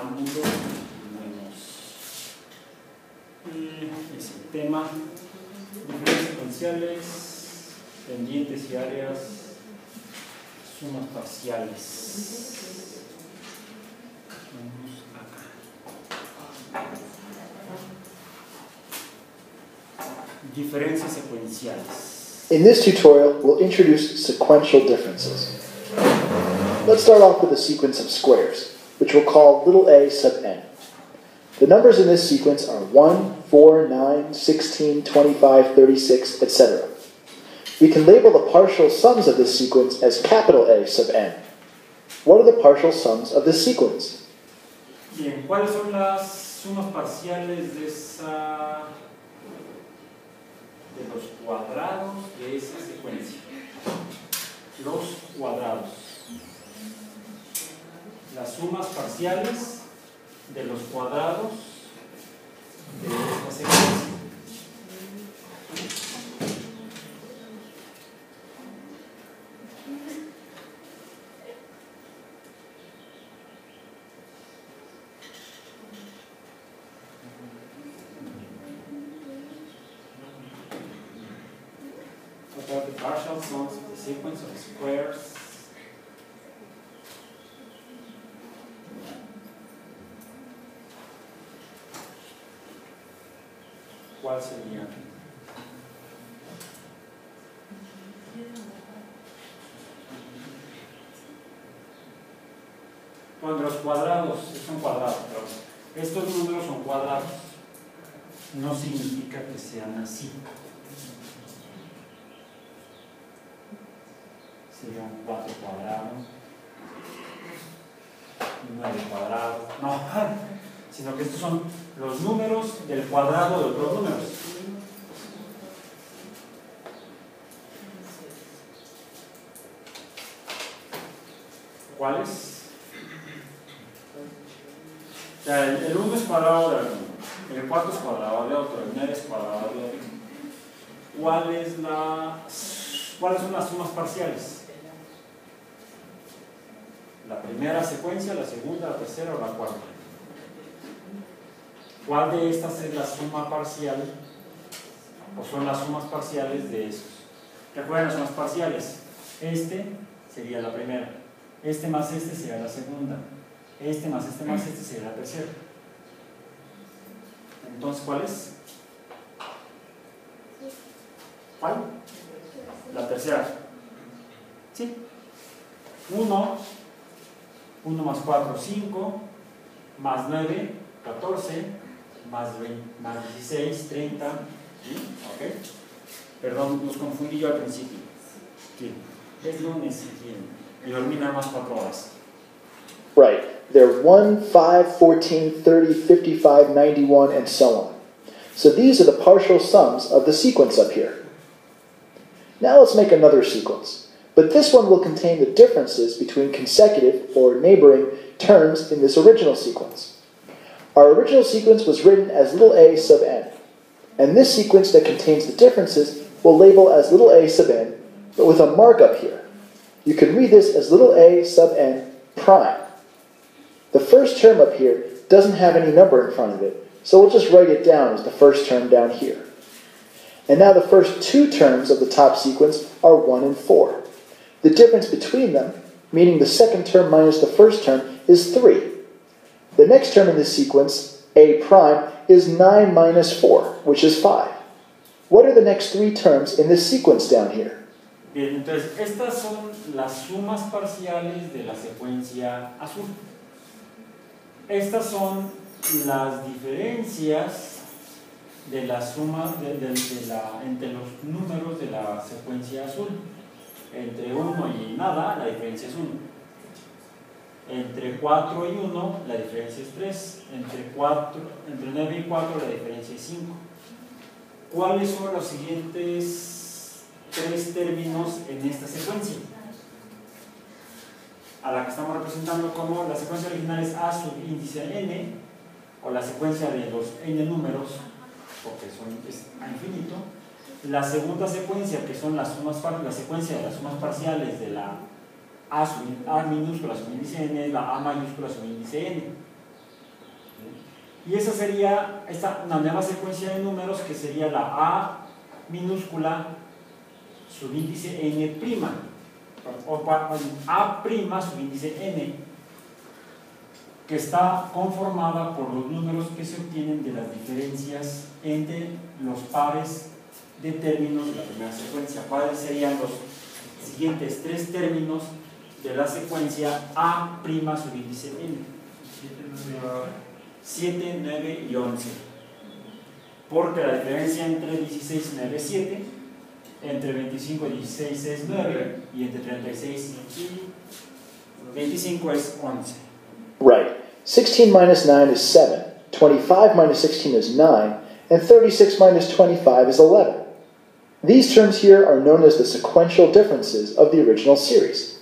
preámbulo, es el tema, diferencias secuenciales, pendientes y áreas, sumas parciales. Vamos acá. Diferencias secuenciales. In this tutorial, we'll introduce sequential differences. Let's start off with a sequence of squares, which we'll call little a sub n. The numbers in this sequence are 1, 4, 9, 16, 25, 36, etc. We can label the partial sums of this sequence as capital A sub n. What are the partial sums of this sequence? Bien, ¿cuáles son las sumas parciales de los cuadrados de esa secuencia? Los cuadrados. Las sumas parciales de los cuadrados de esta secuencia. What are the partial sums of the sequence of squares? ¿Cuál sería? Cuando los cuadrados son cuadrados, pero estos números son cuadrados, no significa que sean así. Sería un 4 cuadrado, 9 cuadrado, no, sino que estos son los números del cuadrado de otros números. ¿Cuáles? O sea, el 1 es cuadrado de uno, el 4 es cuadrado de otro, el 9 es cuadrado de otro. ¿Cuáles son las sumas parciales? La primera secuencia, la segunda, la tercera o la cuarta. ¿Cuál de estas es la suma parcial? O son las sumas parciales de esos. Recuerden las sumas parciales. Este sería la primera. Este más este sería la segunda. Este más este sería la tercera. Entonces, ¿cuál es? ¿Cuál? La tercera. ¿Sí? 1 más 4, 5, más 9, 14, más 16, 30, ¿sí? ¿Ok? Perdón, los confundí yo al principio. ¿Sí? Es lunes y dormí nada más 4 horas. Right. They're 1, 5, 14, 30, 55, 91, and so on. So these are the partial sums of the sequence up here. Now let's make another sequence. But this one will contain the differences between consecutive or neighboring terms in this original sequence. Our original sequence was written as little a sub n. And this sequence that contains the differences we'll label as little a sub n, but with a markup here. You can read this as little a sub n prime. The first term up here doesn't have any number in front of it, so we'll just write it down as the first term down here. And now the first two terms of the top sequence are 1 and 4. The difference between them, meaning the second term minus the first term, is 3. The next term in this sequence, a prime, is 9 minus 4, which is 5. What are the next three terms in this sequence down here? Bien, entonces estas son las sumas parciales de la secuencia azul. Estas son las diferencias de la suma entre los números de la secuencia azul. Entre 1 y nada, la diferencia es 1. Entre 4 y 1, la diferencia es 3. Entre 9 y 4, la diferencia es 5. ¿Cuáles son los siguientes 3 términos en esta secuencia? A la que estamos representando como la secuencia original es A sub índice n, o la secuencia de los n números, porque es a infinito. La segunda secuencia, que son la secuencia de las sumas parciales de la A minúscula sub índice n, es la A mayúscula sub índice n. Y esa sería una nueva secuencia de números que sería la A minúscula subíndice n', o A' subíndice n, que está conformada por los números que se obtienen de las diferencias entre los pares de términos de la primera secuencia. ¿Cuáles serían los siguientes tres términos de la secuencia A' subíndice n? 7, 9 y 11. Porque la diferencia entre 16 y 9 es 7, entre 25 y 16 es 9, y entre 36 y 25 es 11. Right. 16 minus 9 is 7, 25 minus 16 is 9, and 36 minus 25 is 11. These terms here are known as the sequential differences of the original series.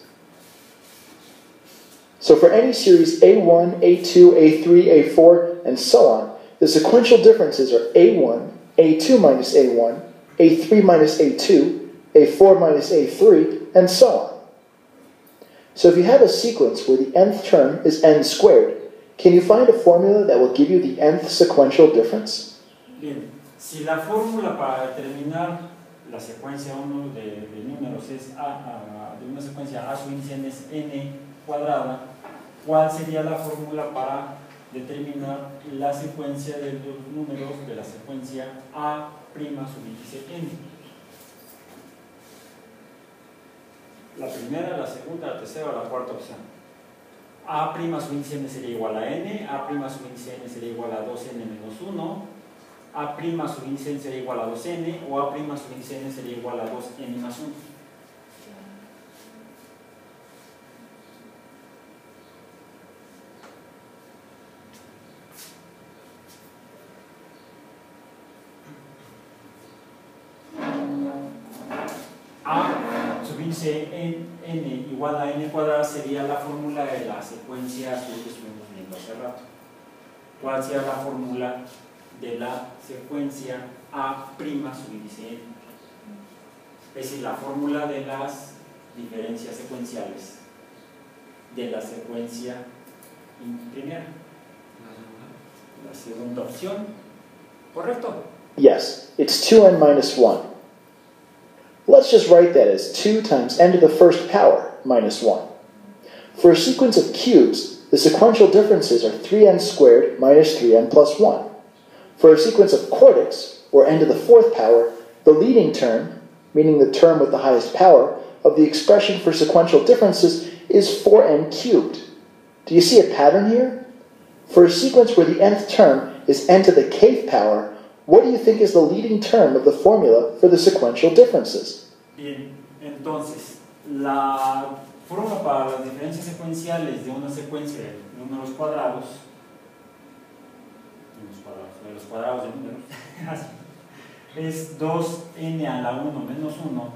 So for any series A1, A2, A3, A4, and so on, the sequential differences are A1, A2 minus A1, A3 minus A2, A4 minus A3, and so on. So if you have a sequence where the nth term is n squared, can you find a formula that will give you the nth sequential difference? Bien, si la fórmula para determinar la secuencia 1 de números es de una secuencia A subíndice n es n cuadrada, ¿cuál sería la fórmula para determinar la secuencia de los números de la secuencia A' subíndice n? La primera, la segunda, la tercera o la cuarta opción. A' subíndice n sería igual a n, A' subíndice n sería igual a 2n menos 1, A' subíndice n sería igual a 2n, o A' subíndice n sería igual a 2n más 1. A subíndice n igual a n cuadrada sería la fórmula de la secuencia azul que estuvimos viendo hace rato. ¿Cuál sería la fórmula de la secuencia A' subíndice n? Es decir, la fórmula de las diferencias secuenciales de la secuencia primera. La segunda opción. ¿Correcto? Yes, it's 2n minus 1. Let's just write that as 2 times n to the first power minus 1. For a sequence of cubes, the sequential differences are 3n squared minus 3n plus 1. For a sequence of quartics, or n to the fourth power, the leading term, meaning the term with the highest power, of the expression for sequential differences is 4n cubed. Do you see a pattern here? For a sequence where the nth term is n to the kth power, what do you think is the leading term of the formula for the sequential differences? Bien, entonces, la fórmula para las diferencias secuenciales de una secuencia de números cuadrados, de los cuadrados de números, es 2n a la 1 menos 1.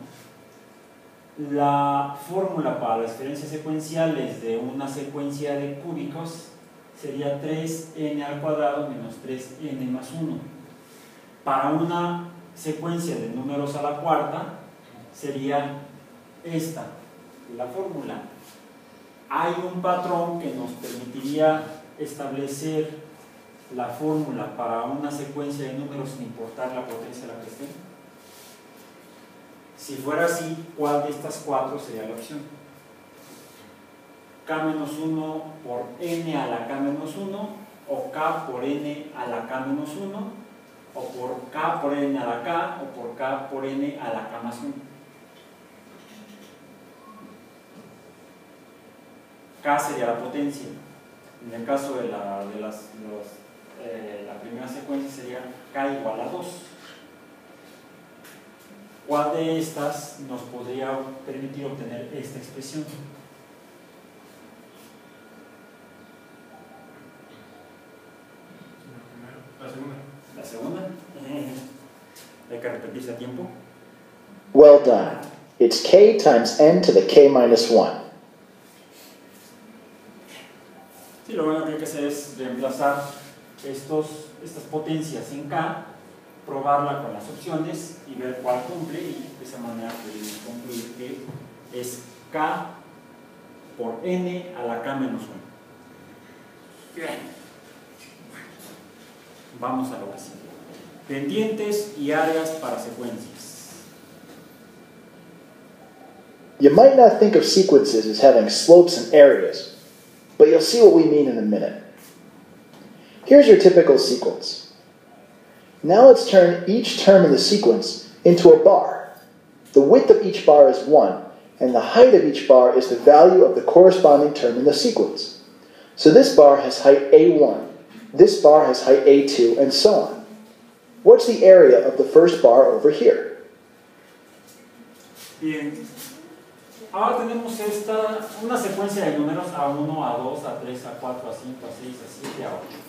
La fórmula para las diferencias secuenciales de una secuencia de cúbicos sería 3n al cuadrado menos 3n más 1. Para una secuencia de números a la cuarta sería esta, la fórmula. Hay un patrón que nos permitiría establecer la fórmula para una secuencia de números sin importar la potencia de la que esté. Si fuera así, ¿cuál de estas cuatro sería la opción? K-1 por n a la K-1, o K por n a la K-1, o por K por n a la K, o por K por n a la K más 1. K sería la potencia. En el caso de la primera secuencia sería K igual a 2. ¿Cuál de estas nos podría permitir obtener esta expresión? La segunda. La segunda. Hay que repetirse a tiempo. Well done. It's k times n to the k minus 1. Sí, lo único que hay que hacer es reemplazar estas potencias en K, probarla con las opciones y ver cuál cumple, y de esa manera podemos concluir que es K por n a la K menos 1. Bien. Vamos a lo que sigue. Pendientes y áreas para secuencias. You might not think of sequences as having slopes and areas, but you'll see what we mean in a minute. Here's your typical sequence. Now let's turn each term in the sequence into a bar. The width of each bar is 1, and the height of each bar is the value of the corresponding term in the sequence. So this bar has height A1, this bar has height A2, and so on. What's the area of the first bar over here? Bien. Ahora tenemos una secuencia de números A1, A2, A3, A4, A5, A6, A7,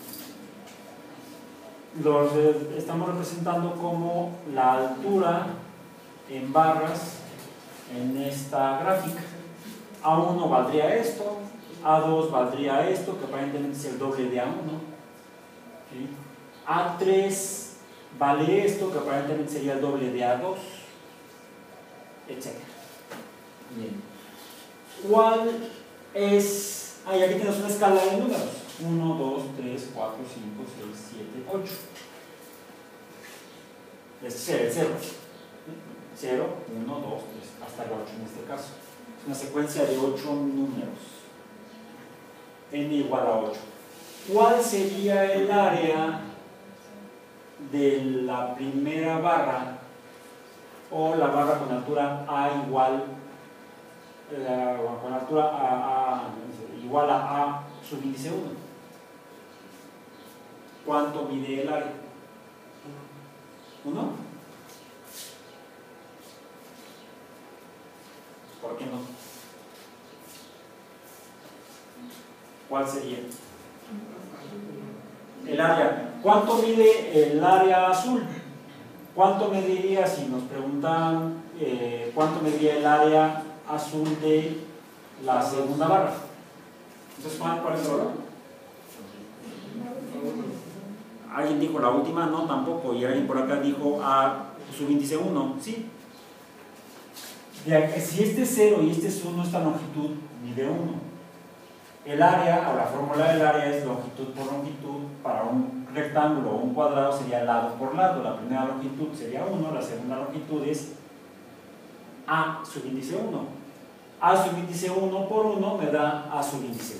A8. Los estamos representando como la altura en barras en esta gráfica. A1 valdría esto, A2 valdría esto, que aparentemente es el doble de A1. ¿Sí? A3 vale esto, que aparentemente sería el doble de A2, etc. Bien. ¿Cuál es? Aquí tienes una escala de números. 1, 2, 3, 4, 5, 6, 7, 8. Este es el 0. 0, 1, 2, 3, hasta el 8 en este caso. Es una secuencia de 8 números. N igual a 8. ¿Cuál sería el área de la primera barra o la barra con altura A igual con altura igual a A subíndice 1? ¿Cuánto mide el área? ¿1? ¿Por qué no? ¿Cuál sería? El área. ¿Cuánto mide el área azul? ¿Cuánto mediría, si nos preguntan cuánto mediría el área azul de la segunda barra? Entonces, ¿cuál es el valor? ¿Alguien dijo la última? No, tampoco. Y alguien por acá dijo A subíndice 1. Sí. Ya que si este es 0 y este es 1, esta longitud mide 1. El área, o la fórmula del área es longitud por longitud. Para un rectángulo o un cuadrado sería lado por lado. La primera longitud sería 1, la segunda longitud es A subíndice 1. A subíndice 1 por 1 me da A subíndice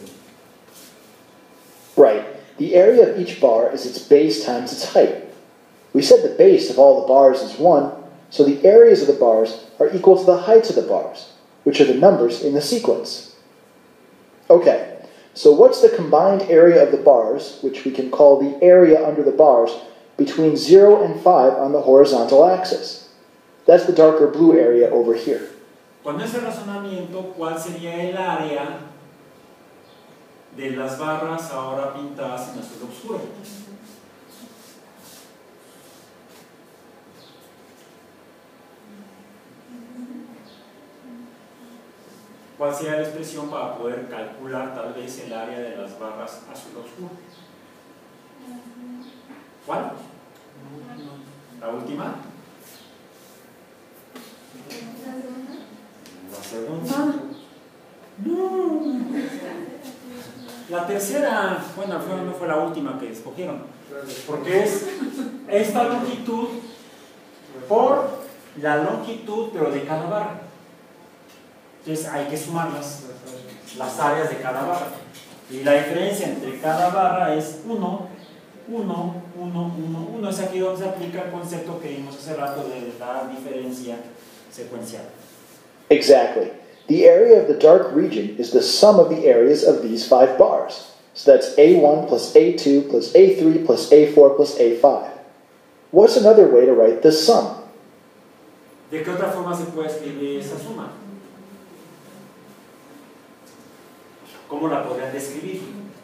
1. Right. The area of each bar is its base times its height. We said the base of all the bars is 1, so the areas of the bars are equal to the heights of the bars, which are the numbers in the sequence. Okay, so what's the combined area of the bars, which we can call the area under the bars, between 0 and 5 on the horizontal axis? That's the darker blue area over here. Con ese razonamiento, ¿cuál sería el área de las barras ahora pintadas en azul oscuro? ¿Cuál sería la expresión para poder calcular tal vez el área de las barras azul oscuro? ¿Cuál? ¿La última? La segunda. No. La tercera, bueno, no fue la última que escogieron, porque es esta longitud por la longitud, pero de cada barra. Entonces hay que sumar las áreas de cada barra. Y la diferencia entre cada barra es 1, 1, 1, 1, 1. Es aquí donde se aplica el concepto que vimos hace rato de la diferencia secuencial. Exactly. The area of the dark region is the sum of the areas of these 5 bars. So that's A1 plus A2 plus A3 plus A4 plus A5. What's another way to write this sum? ¿De qué otra forma se puede escribir esa suma? ¿Cómo la podrían describir?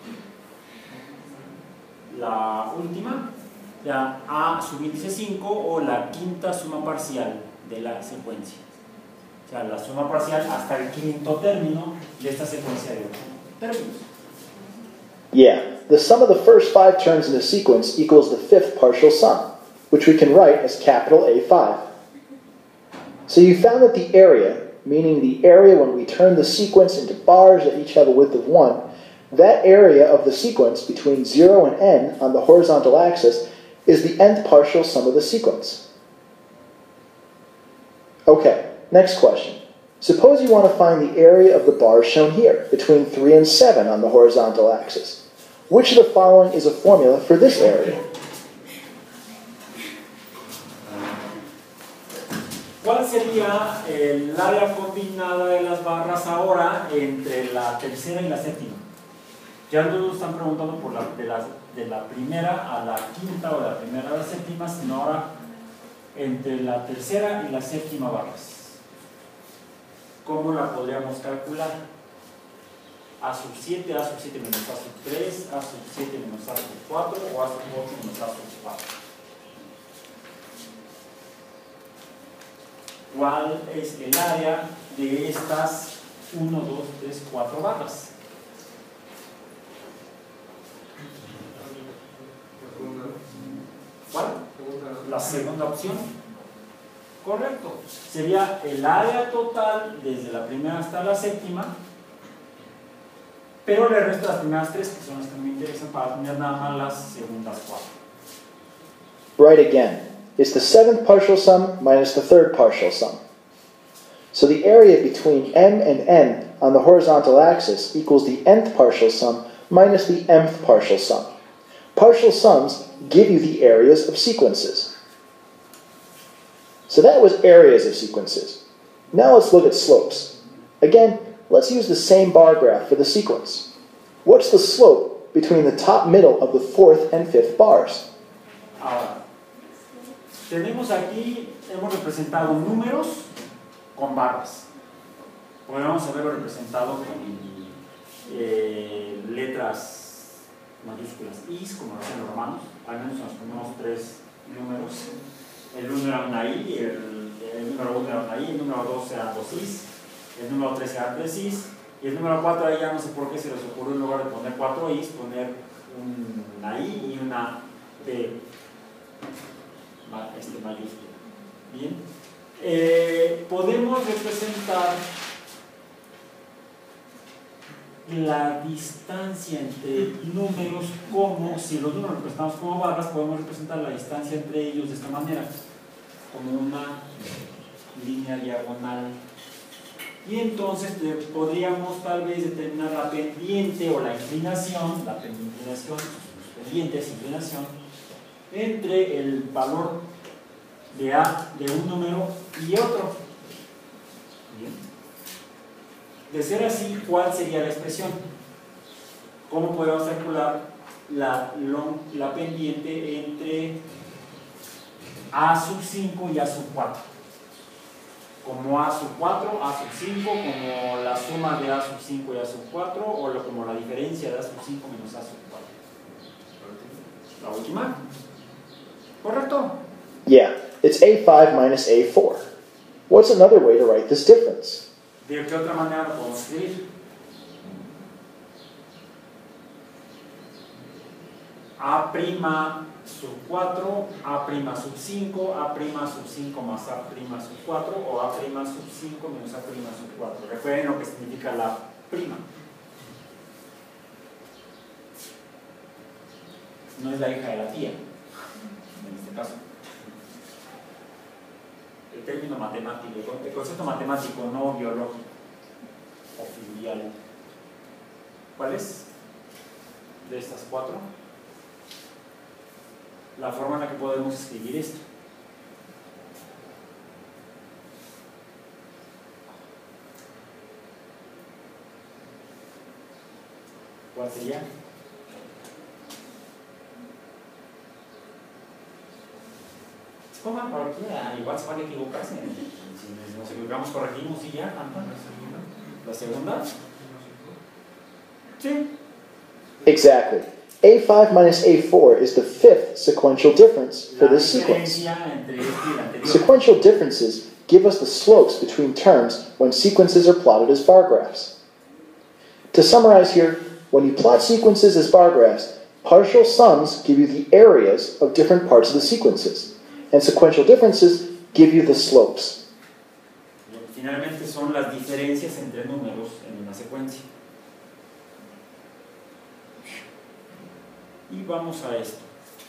La última, ya A subíndice 5 o la quinta suma parcial de la secuencia. O sea, la suma parcial hasta el quinto término de esta secuencia de 8 términos. Yeah, the sum of the first 5 terms in the sequence equals the 5th partial sum, which we can write as capital A5. So you found that the area, meaning the area when we turn the sequence into bars that each have a width of 1, that area of the sequence between 0 and n on the horizontal axis is the nth partial sum of the sequence. Okay, next question. Suppose you want to find the area of the bars shown here, between 3 and 7 on the horizontal axis. Which of the following is a formula for this area? ¿Cuál sería el área combinada de las barras ahora entre la tercera y la séptima? Ya no nos están preguntando por de la primera a la quinta o de la primera a la séptima, sino ahora entre la tercera y la séptima barras. ¿Cómo la podríamos calcular? A sub 7, A sub 7 menos A sub 3, A sub 7 menos A sub 4 o A sub 8 menos A sub 4. ¿Cuál es el área de estas 1, 2, 3, 4 barras? ¿Cuál? La segunda opción. Correcto. Sería el área total desde la primera hasta la séptima, pero le resto las primeras 3, que son las que me interesan, para tener nada más las segundas 4. Right again. It's the seventh partial sum minus the third partial sum. So the area between m and n on the horizontal axis equals the nth partial sum minus the mth partial sum. Partial sums give you the areas of sequences. So that was areas of sequences. Now let's look at slopes. Again, let's use the same bar graph for the sequence. What's the slope between the top middle of the fourth and fifth bars? Ahora, tenemos aquí, hemos representado números con barras. Podemos haberlo representado con letras mayúsculas is, como lo hacen los romanos, al menos en los primeros 3 números. El 1 era una I, el número 1 era una I, el número 2 eran 2 is, el número 3 eran 3 is, y el número 4 ahí ya no sé por qué se les ocurrió en lugar de poner 4 is, poner una I y una P mayúscula. Bien. Podemos representar la distancia entre números como, si los números representamos como barras, podemos representar la distancia entre ellos de esta manera, como una línea diagonal. Y entonces podríamos tal vez determinar la pendiente o la inclinación, pendiente es inclinación, entre el valor de A de un número y otro. Bien. De ser así, ¿cuál sería la expresión? ¿Cómo podemos calcular la pendiente entre A sub 5 y A sub 4? Como A sub 4, A sub 5, como la suma de A sub 5 y A sub 4, o como la diferencia de A sub 5 menos A sub 4. La última. ¿Correcto? Yeah, it's A5 minus A4. What's another way to write this difference? ¿De qué otra manera lo podemos escribir? A' sub 4, A' sub 5, A' sub 5 más A' sub 4 o A' sub 5 menos A' sub 4. Recuerden lo que significa la prima. No es la hija de la tía, en este caso. El término matemático, el concepto matemático, no biológico o filial. ¿Cuál es? De estas 4. La forma en la que podemos escribir esto. ¿Cuál sería? Pongan cualquiera, igual se van a equivocarse. Si nos equivocamos, corregimos y ya. ¿La segunda? Sí. Exactly. A5 minus A4 is the fifth sequential difference for this sequence. Sequential differences give us the slopes between terms when sequences are plotted as bar graphs. To summarize here, when you plot sequences as bar graphs, partial sums give you the areas of different parts of the sequences, and sequential differences give you the slopes. Finalmente son las diferencias entre números en una secuencia. Y vamos a esto.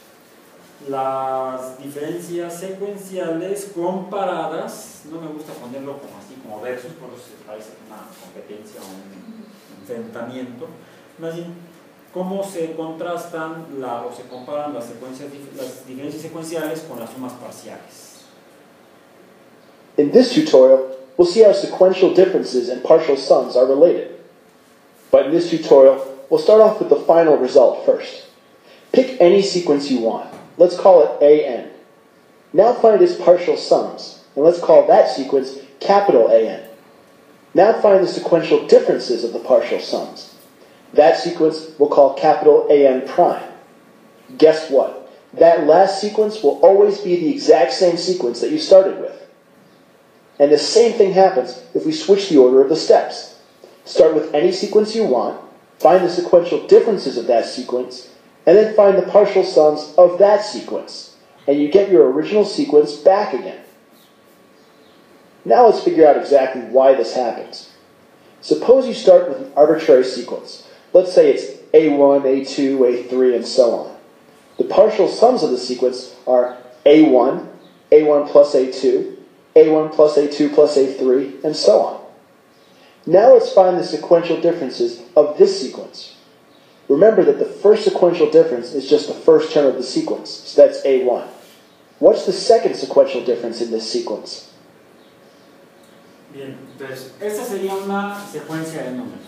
Las diferencias secuenciales comparadas, no me gusta ponerlo como así, como versus, por eso se parece una competencia o un enfrentamiento, más bien cómo se contrastan o se comparan las diferencias secuenciales con las sumas parciales. In this tutorial, we'll see how sequential differences and partial sums are related. But in this tutorial, we'll start off with the final result first. Pick any sequence you want. Let's call it AN. Now find its partial sums, and let's call that sequence capital AN. Now find the sequential differences of the partial sums. That sequence we'll call capital AN prime. Guess what? That last sequence will always be the exact same sequence that you started with. And the same thing happens if we switch the order of the steps. Start with any sequence you want, find the sequential differences of that sequence, and then find the partial sums of that sequence. And you get your original sequence back again. Now let's figure out exactly why this happens. Suppose you start with an arbitrary sequence. Let's say it's A1, A2, A3, and so on. The partial sums of the sequence are A1, A1 plus A2, A1 plus A2 plus A3, and so on. Now let's find the sequential differences of this sequence. Remember that the first sequential difference is just the first term of the sequence, so that's A1. What's the second sequential difference in this sequence? Bien, entonces, esta sería una secuencia de números.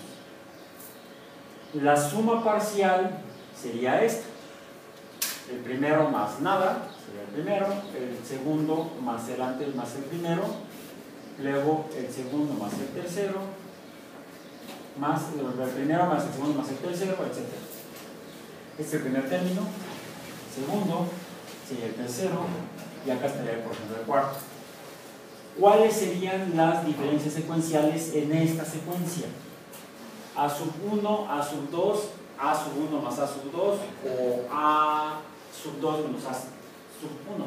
La suma parcial sería esta. El primero más nada, sería el primero, el segundo más el antes más el primero, luego el segundo más el tercero, más el primero más el segundo más el tercero, etc. Este es el primer término, el segundo, sería el tercero, y acá estaría por ejemplo el cuarto. ¿Cuáles serían las diferencias secuenciales en esta secuencia? A sub 1, A sub 2, A sub 1 más A sub 2, o A sub 2 menos A sub 1.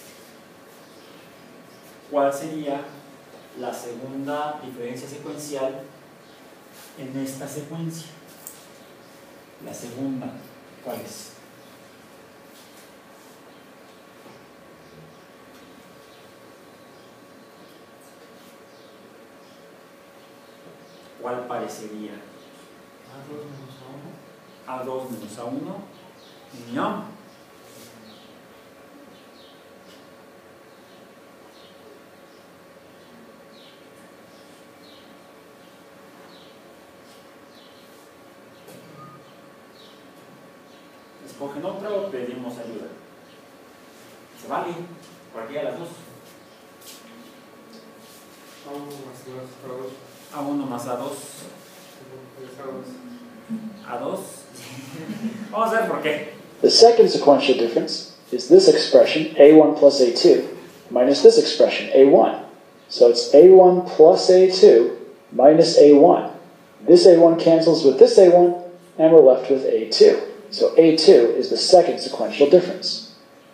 ¿Cuál sería la segunda diferencia secuencial en esta secuencia? La segunda, ¿cuál es? ¿Cuál parecería? A2 menos A1. No. Escogen otra o pedimos ayuda. Se vale, cualquiera de las dos. A1 más A2. A2. Vamos a ver por qué. The second sequential difference is this expression, A1 plus A2, minus this expression, A1. So it's A1 plus A2 minus A1. This A1 cancels with this A1, and we're left with A2. So A2 is the second sequential difference.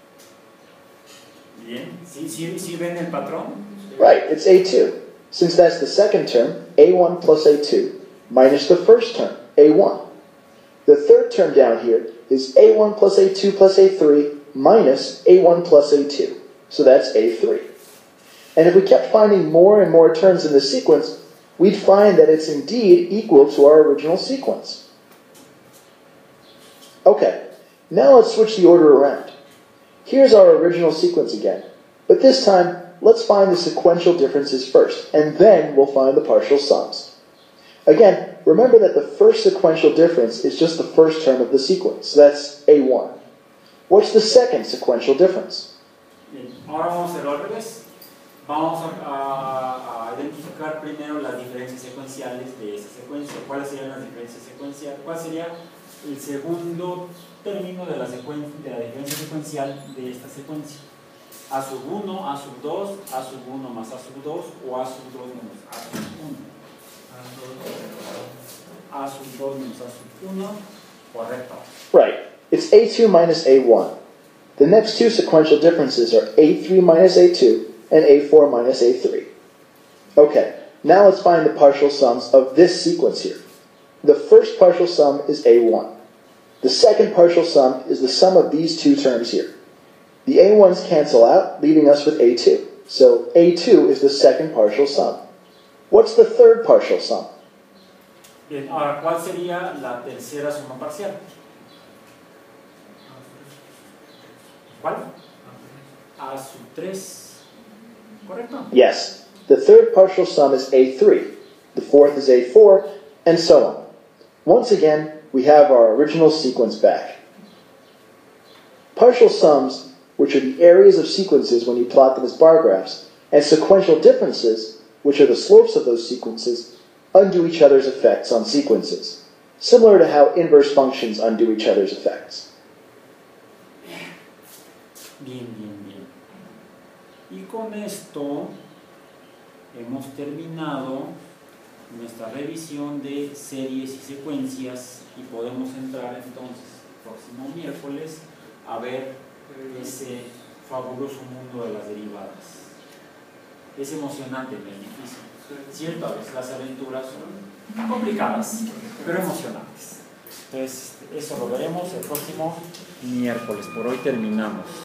Bien, ¿sí ven el patrón? Right, it's A2. Since that's the second term, A1 plus A2, minus the first term, A1. The third term down here is A1 plus A2 plus A3 minus A1 plus A2. So that's A3. And if we kept finding more and more terms in the sequence, we'd find that it's indeed equal to our original sequence. Okay, now let's switch the order around. Here's our original sequence again, but this time, let's find the sequential differences first, and then we'll find the partial sums. Again, remember that the first sequential difference is just the first term of the sequence, so that's A1. What's the second sequential difference? Bien, ahora vamos a hacer al revés. Vamos a identificar primero las diferencias secuenciales de esta secuencia. ¿Cuáles serían las diferencias secuenciales? ¿Cuál sería el segundo término de la diferencia secuencial de esta secuencia? A sub 1, A sub 2, A sub 1 más A sub 2 o A sub 2 menos A sub 1. A sub 2 menos A sub 1, correcto. Right, it's A2 minus A1. The next two sequential differences are A3 minus A2 and A4 minus A3. Okay, now let's find the partial sums of this sequence here. The first partial sum is A1. The second partial sum is the sum of these two terms here. The A1s cancel out, leaving us with A2. So A2 is the second partial sum. What's the third partial sum? Bien, ahora, ¿cuál sería la tercera suma parcial? ¿Cuál? A sub 3. ¿Correcto? Yes. The third partial sum is A3. The fourth is A4, and so on. Once again, we have our original sequence back. Partial sums, which are the areas of sequences when you plot them as bar graphs, and sequential differences, which are the slopes of those sequences, undo each other's effects on sequences, similar to how inverse functions undo each other's effects. Bien. Y con esto hemos terminado nuestra revisión de series y secuencias y podemos entrar entonces el próximo miércoles a ver ese fabuloso mundo de las derivadas. Es emocionante, pero es difícil. Cierto, a veces las aventuras son complicadas, pero emocionantes. Entonces, eso lo veremos el próximo miércoles. Por hoy terminamos.